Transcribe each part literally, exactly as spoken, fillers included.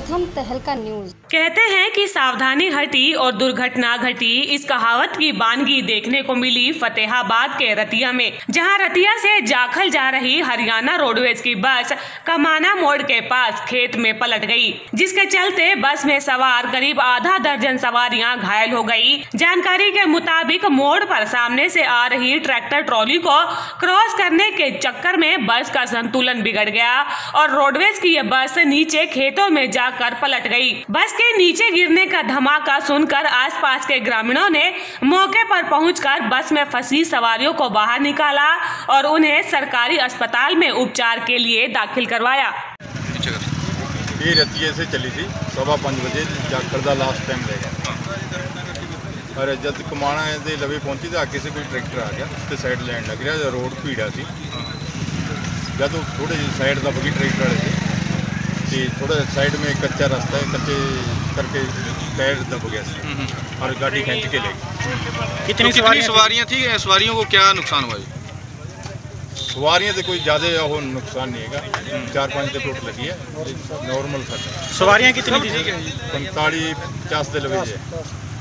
प्रथम तहलका न्यूज। कहते हैं कि सावधानी हटी और दुर्घटना घटी। इस कहावत की बानगी देखने को मिली फतेहाबाद के रतिया में, जहां रतिया से जाखल जा रही हरियाणा रोडवेज की बस कमाना मोड़ के पास खेत में पलट गई, जिसके चलते बस में सवार करीब आधा दर्जन सवारियां घायल हो गई। जानकारी के मुताबिक मोड़ पर सामने से आ रही ट्रैक्टर ट्रॉली को क्रॉस करने के चक्कर में बस का संतुलन बिगड़ गया और रोडवेज की यह बस नीचे खेतों में जाकर पलट गई। बस के नीचे गिरने का धमाका सुनकर आसपास के ग्रामीणों ने मौके पर पहुंचकर बस में फंसी सवारियों को बाहर निकाला और उन्हें सरकारी अस्पताल में उपचार के लिए दाखिल करवाया। ये रतिये से चली थी सवा पाँच बजे जाखल दा लास्ट टाइम लेगा और जब कमाना दे लवे पहुंची तो आगे से कोई ट्रैक्टर आ गया, उसके साइड लैंड लग रहा, रोड भीड़ा सी। जब थोड़े साइड दब गई ट्रैक्टर वाले से, थोड़ा साइड में कच्चा रास्ता है, कच्चे करके टायर दब गया और गाड़ी खींच के ले गई। कितनी सवारियां थी? सवारियों को क्या नुकसान हुआ? सवारियां तो कोई ज़्यादा वो नुकसान नहीं है, चार पाँच तो टूट लगी है, नॉर्मल खर्चा। सवारियां कितनी थी? पैंतालीस पचास दे लगे है।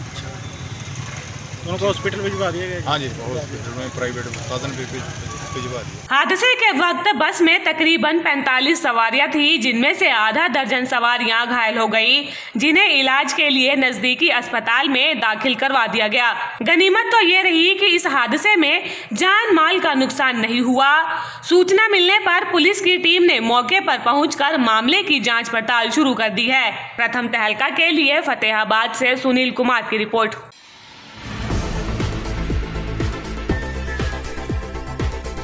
उनको हॉस्पिटल भिजवा दिया गया? हाँ जी, हॉस्पिटल में प्राइवेट साधन भी भिजवा दिया। हादसे के वक्त बस में तकरीबन पैंतालीस सवारियां थी, जिनमें से आधा दर्जन सवारियां घायल हो गई, जिन्हें इलाज के लिए नजदीकी अस्पताल में दाखिल करवा दिया गया। गनीमत तो ये रही कि इस हादसे में जान माल का नुकसान नहीं हुआ। सूचना मिलने पर पुलिस की टीम ने मौके पर पहुंचकर मामले की जाँच पड़ताल शुरू कर दी है। प्रथम तहलका के लिए फतेहाबाद से सुनील कुमार की रिपोर्ट।